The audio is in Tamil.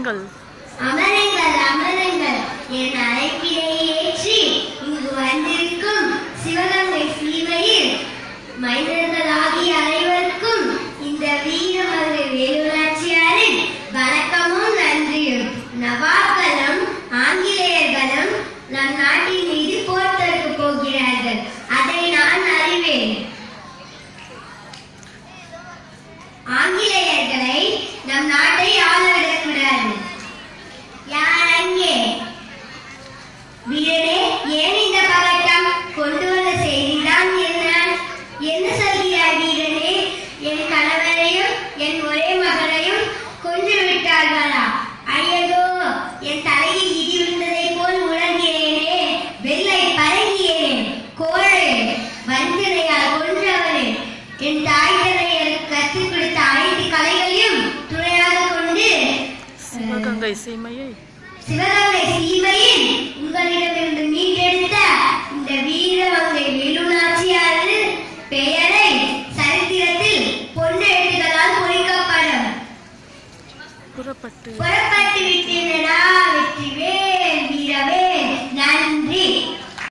அமருங்கள் அமருங்கள் அமருங்கள் என் அழைப்பினை ஏற்றி இங்கு வந்திருக்கும் சிவகங்கை சீமையில் மைந்தர்களாகிய அனைவருக்கும் இந்த வீரமங்கை வேலுநாச்சியாரின் வணக்கமும் நன்றியும். நவாப்களும் ஆங்கிலேயர்களும் நம் நாட்டின் மீது போர் தொடுக்க போகிறார்கள். அதை நான் அறிவேன். ஆங்கிலேயர்களை நம் நாட்டை ஆள விடக்கூடாது. யார் அங்கே? வீரனே, ஏன் இந்த பதட்டம்? கொண்டு வந்த செய்திதான் என்ன சொல்கிறாய் வீரனே? என் கணவரையும் என் ஒரே மகனையும் கொன்று விட்டார்களா? ஐயோ, என் தலையில் இடி விழுந்ததை போல் உணர்கிறேனே. வெள்ளை பரங்கியேனே, கோழை வஞ்சனையால் கொன்றவனே, என் தாய் தந்தையர் கற்றுக் கொடுத்த அனைத்து கலைகளையும் துணையாக கொண்டு சிவகங்கை சீமையில் உங்களிடமிருந்து மீட்டெடுத்த இந்த வீரமங்கை வேலுநாச்சியாரின் பெயரை சரித்திரத்தில் பொன்னெழுத்துகளால் பொறிக்கப்படும். புறப்பட்டு